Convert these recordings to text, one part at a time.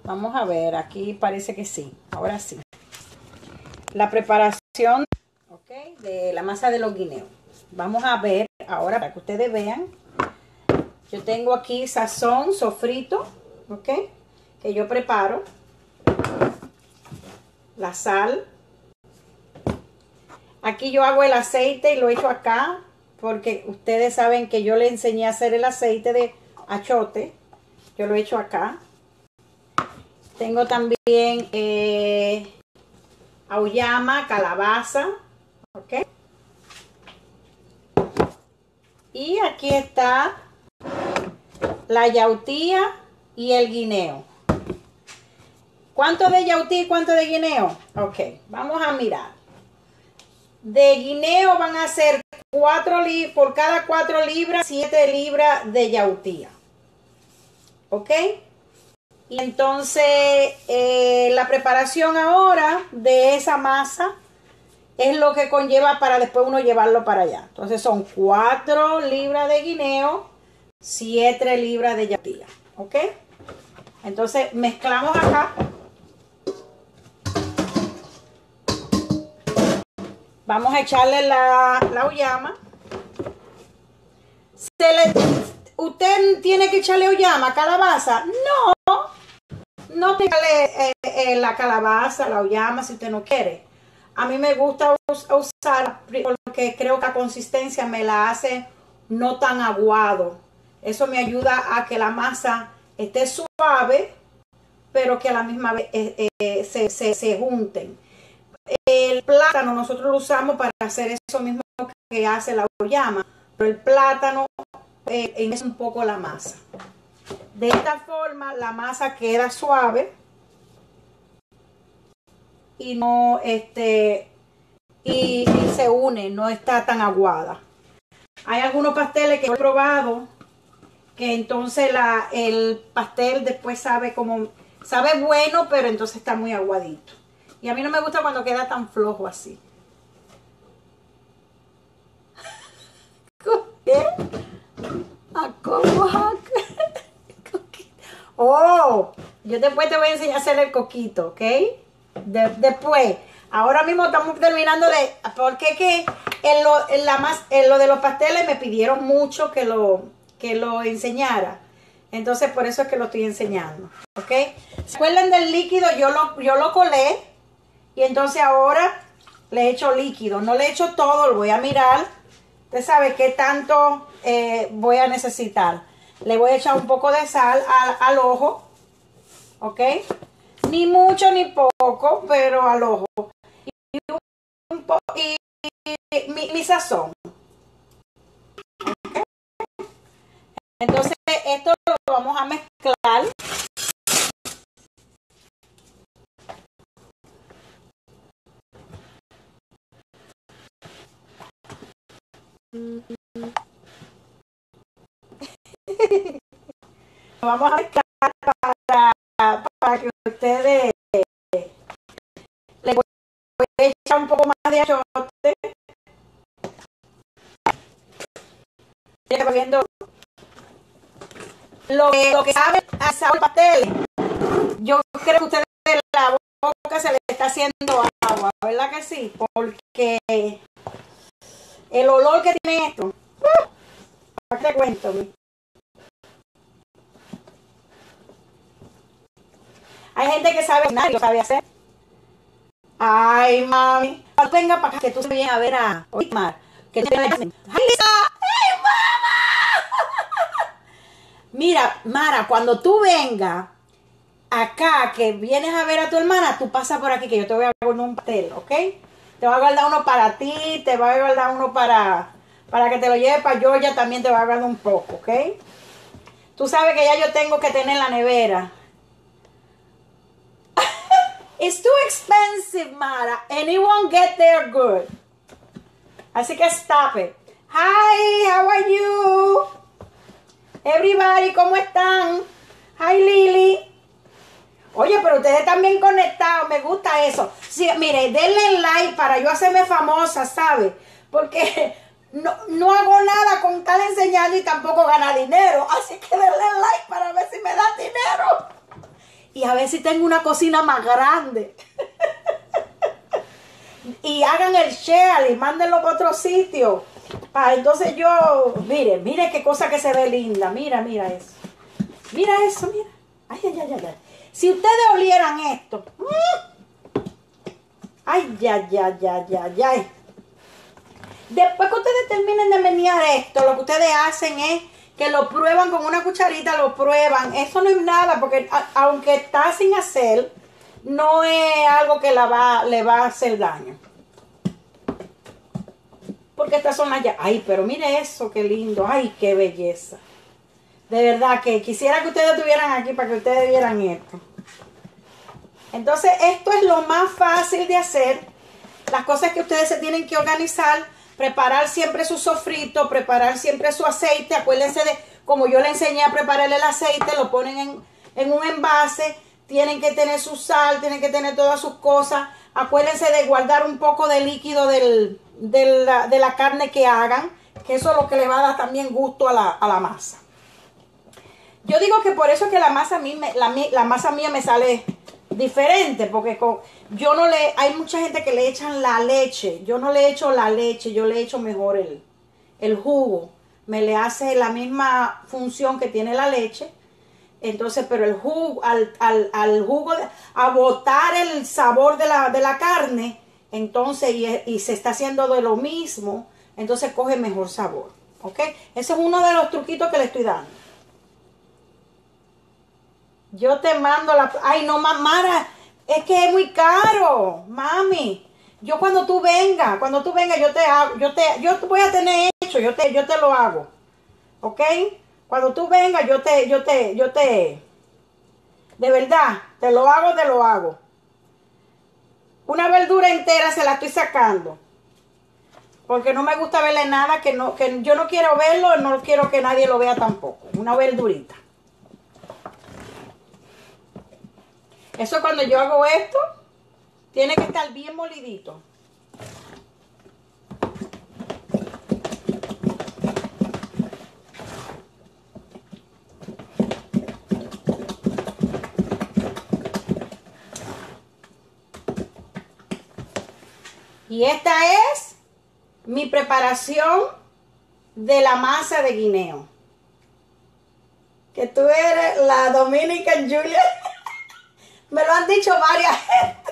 Vamos a ver, aquí parece que sí. Ahora sí. La preparación, ¿ok?, de la masa de los guineos. Vamos a ver ahora para que ustedes vean. Yo tengo aquí sazón, sofrito, ¿ok?, que yo preparo. La sal. Aquí yo hago el aceite y lo echo acá, porque ustedes saben que yo le enseñé a hacer el aceite de achote. Yo lo echo acá. Tengo también auyama, calabaza, ¿ok? Y aquí está la yautía y el guineo. ¿Cuánto de yautía y cuánto de guineo? Ok, vamos a mirar. De guineo van a ser por cada 4 libras, 7 libras de yautía. ¿Ok? Y entonces la preparación ahora de esa masa es lo que conlleva para después uno llevarlo para allá. Entonces son 4 libras de guineo, 7 libras de yautía. ¿Ok? Entonces mezclamos acá. Vamos a echarle la auyama. ¿Usted tiene que echarle auyama, calabaza? No te echarle la calabaza, la auyama si usted no quiere. A mí me gusta usar porque creo que la consistencia me la hace no tan aguado. Eso me ayuda a que la masa esté suave, pero que a la misma vez se junten. El plátano nosotros lo usamos para hacer eso mismo que hace la auyama, pero el plátano es un poco la masa. De esta forma la masa queda suave y no y se une, no está tan aguada. Hay algunos pasteles que he probado que entonces el pastel después sabe bueno, pero entonces está muy aguadito. Y a mí no me gusta cuando queda tan flojo así. ¿Qué? Oh, yo después te voy a enseñar a hacer el coquito, ¿ok? Después, ahora mismo estamos terminando porque que en lo de los pasteles me pidieron mucho que lo enseñara. Entonces por eso es que lo estoy enseñando, ¿ok? ¿Se acuerdan del líquido? Yo lo colé y entonces ahora le echo líquido. No le echo todo, lo voy a mirar. Usted sabe qué tanto voy a necesitar. Le voy a echar un poco de sal al ojo, ¿ok? Ni mucho ni poco, pero al ojo. Y mi sazón. ¿Okay? Entonces esto lo vamos a mezclar. Lo vamos a mezclar para que ustedes le voy a echar un poco más de achote. Viendo lo que sabe a sabor pastel. Yo creo que a ustedes la boca se le está haciendo agua, ¿verdad que sí? Porque el olor que tiene esto, ¿para qué te cuento? Hay gente que sabe cocinar y lo sabe hacer. Ay, mami, cuando venga para acá, que tú se vienes a ver a Olimar, que te hacen. ¡Ay, Lisa! ¡Ay, mamá! Mira, Mara, cuando tú vengas acá, que vienes a ver a tu hermana, tú pasas por aquí, que yo te voy a guardar un pastel, ¿ok? Te voy a guardar uno para ti, te voy a guardar uno para que te lo lleves para Georgia, también te voy a guardar un poco, ¿ok? Tú sabes que ya yo tengo que tener la nevera. It's too expensive, Mara, and it won't get there good. Así que stop it. Hi, how are you? Everybody, ¿cómo están? Hi, Lily. Oye, pero ustedes están bien conectados, me gusta eso. Sí, mire, denle like para yo hacerme famosa, ¿sabe? Porque no hago nada con estar enseñando y tampoco ganar dinero. Así que denle like para ver si me dan dinero. Y a ver si tengo una cocina más grande. Y hagan el share y mándenlo para otro sitio. Entonces yo, mire qué cosa que se ve linda. Mira eso. Mira eso, mira. Ay. Si ustedes olieran esto. Ay. Después que ustedes terminen de menear esto, lo que ustedes hacen es que lo prueban con una cucharita, lo prueban. Eso no es nada, porque aunque está sin hacer, no es algo que le va a hacer daño. Porque estas son las llaves. Ay, pero mire eso, qué lindo. Ay, qué belleza. De verdad que quisiera que ustedes estuvieran aquí para que ustedes vieran esto. Entonces, esto es lo más fácil de hacer. Las cosas que ustedes se tienen que organizar. Preparar siempre su sofrito, preparar siempre su aceite. Acuérdense de, como yo le enseñé a preparar el aceite, lo ponen en un envase. Tienen que tener su sal, tienen que tener todas sus cosas. Acuérdense de guardar un poco de líquido de la carne que hagan, que eso es lo que le va a dar también gusto a la masa. Yo digo que por eso es que la masa mía me sale diferente, porque hay mucha gente que le echan la leche. Yo no le echo la leche, yo le echo mejor el jugo. Me le hace la misma función que tiene la leche. Entonces, pero el jugo, al jugo, a botar el sabor de la carne, entonces, y se está haciendo de lo mismo, entonces coge mejor sabor, ¿ok? Ese es uno de los truquitos que le estoy dando. Yo te mando ay, no, Mara, es que es muy caro, mami. Yo cuando tú vengas, yo te hago, yo te voy a tener hecho, yo te lo hago, ¿ok? Cuando tú vengas, de verdad, te lo hago. Una verdura entera se la estoy sacando. Porque no me gusta verle nada que yo no quiero verlo, no quiero que nadie lo vea tampoco. Una verdurita. Eso cuando yo hago esto, tiene que estar bien molidito. Y esta es mi preparación de la masa de guineo. Que tú eres la Dominican Julia. Me lo han dicho varias gente.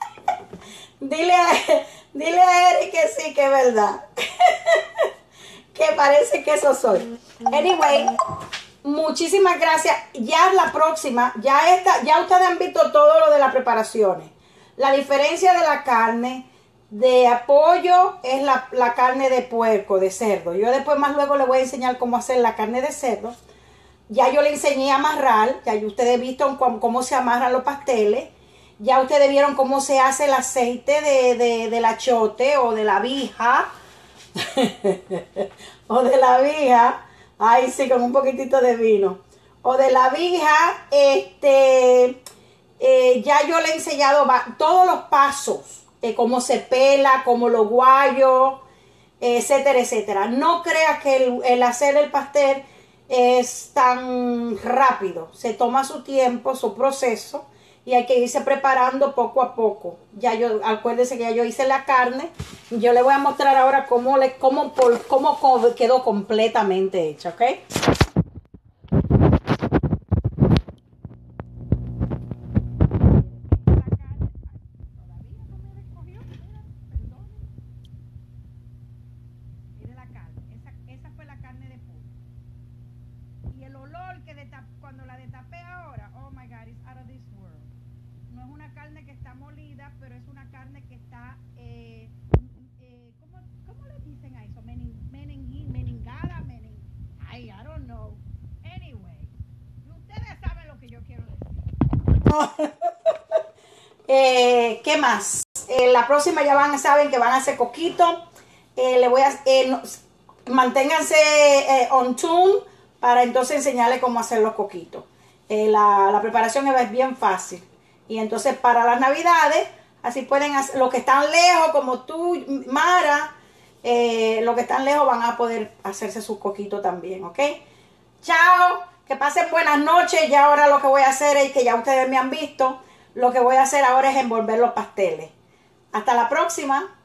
Dile a Eric que sí, que es verdad. Que parece que eso soy. Anyway, muchísimas gracias. Ya la próxima, ya ustedes han visto todo lo de las preparaciones. La diferencia de la carne de pollo es la carne de puerco, de cerdo. Yo después más luego les voy a enseñar cómo hacer la carne de cerdo. Ya yo le enseñé a amarrar, ya ustedes vieron cómo se amarran los pasteles. Ya ustedes vieron cómo se hace el aceite del achote o de la vija. O de la vija. Ay, sí, con un poquitito de vino. O de la vija, ya yo le he enseñado todos los pasos. Cómo se pela, cómo lo guayo, etcétera, etcétera. No creas que el hacer el pastel es tan rápido. Se toma su tiempo, su proceso, y hay que irse preparando poco a poco. Acuérdense que ya yo hice la carne. Yo le voy a mostrar ahora cómo quedó completamente hecha, ¿ok? Cuando la destapé ahora, oh my God, it's out of this world. No es una carne que está molida, pero es una carne que está, ¿cómo le dicen a eso? Meningada, I don't know. Anyway, ustedes saben lo que yo quiero decir. ¿Qué más? La próxima ya saben que van a hacer coquito. Manténganse on tune para entonces enseñarles cómo hacer los coquitos. La preparación es bien fácil. Y entonces para las navidades, así pueden hacer, los que están lejos, como tú, Mara, los que están lejos van a poder hacerse sus coquitos también, ¿ok? Chao. Que pasen buenas noches. Ya ahora lo que voy a hacer es que ya ustedes me han visto. Lo que voy a hacer ahora es envolver los pasteles. Hasta la próxima.